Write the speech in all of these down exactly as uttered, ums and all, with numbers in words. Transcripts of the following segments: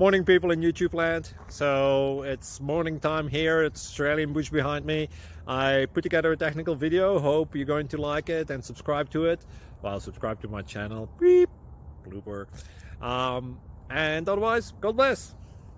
Morning, people in YouTube land. So it's morning time here. It's Australian bush behind me. I put together a technical video. Hope you're going to like it and subscribe to it. Well, subscribe to my channel. Beep, blooper. Um, and otherwise, God bless.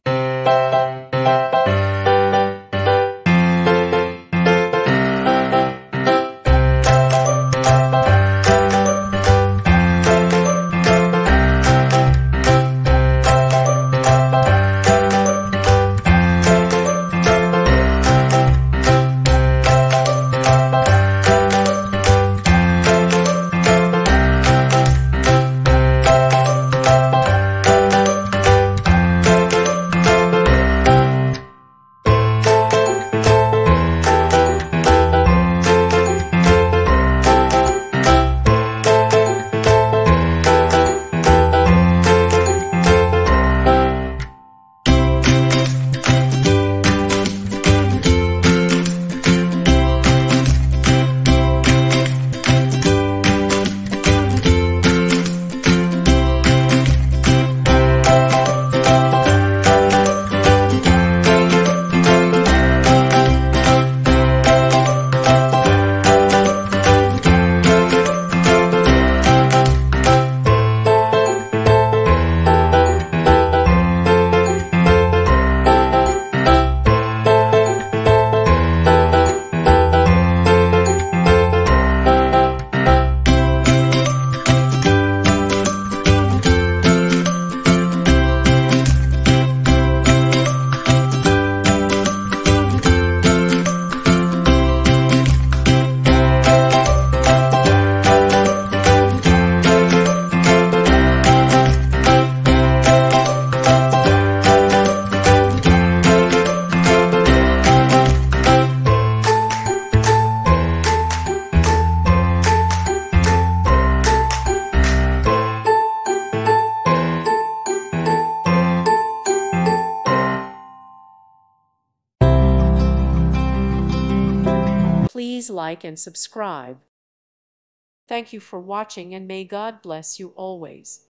Please like and subscribe. Thank you for watching, and may God bless you always.